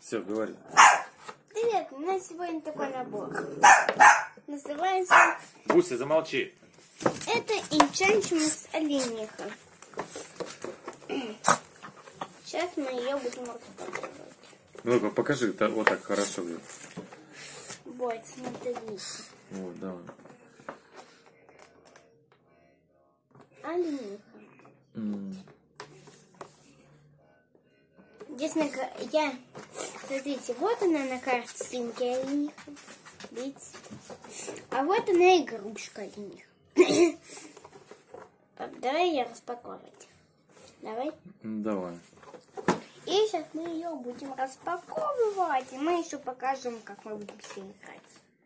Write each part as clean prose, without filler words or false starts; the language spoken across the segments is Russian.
Все, говори. Привет, у нас сегодня такой набор. Называется... Буся, замолчи. Это Enchantimals олениха. Сейчас мы ее будем распаковывать. Ну-ка, покажи, вот так хорошо. Вот, смотри. Вот, давай. Олениха. Здесь смотрите, вот она на картинке олениха. Видите? А вот она игрушка олениха. Давай ее распаковывать. Давай. Давай. И сейчас мы ее будем распаковывать. И мы еще покажем, как мы будем все играть.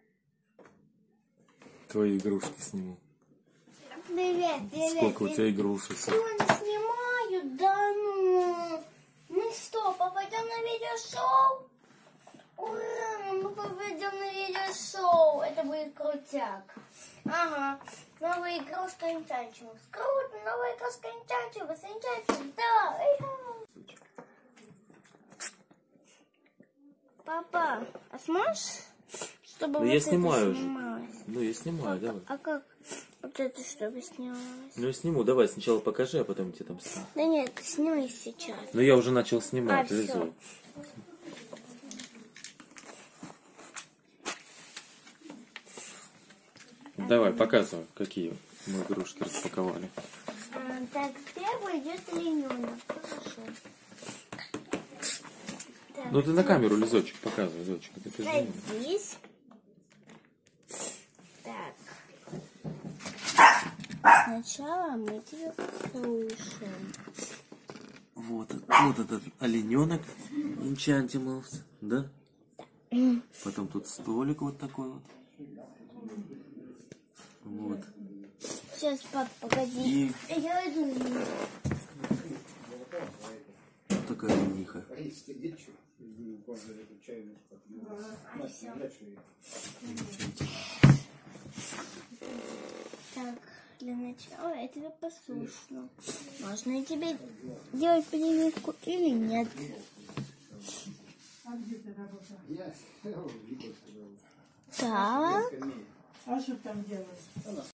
Твои игрушки сниму. Привет, привет. Сколько у тебя игрушек? Что они снимают? Да ну. Мы что, попадем на видеошоу? Ура, мы попадем на видеошоу. Это будет крутяк. Ага. Новая игрушка Enchantimals. Круто, новая игрушка Enchantimals. Да. Папа, а сможешь, чтобы Да вот я это снимаю уже. снималось? Ну, я снимаю, давай. А как вот это, чтобы снималось? Ну, я сниму. Давай сначала покажи, а потом тебе там сниму. Да нет, сними сейчас. Ну, я уже начал снимать. всё. Лизу. Давай, показывай, какие мы игрушки распаковали. Так, первый идет олененок. Хорошо. Так, Ну, ты на камеру, Лизочек, показывай, дочка. Это же не- садись. Так. Сначала мы тебя послушаем. Вот этот олененок Enchantimals, да? Потом тут столик вот такой вот. Вот. Сейчас, пап, погоди. И Я иду. вот такая олениха. Так, для начала я тебя послушаю. Можно я тебе делать прививку или нет? Так. А что там делать?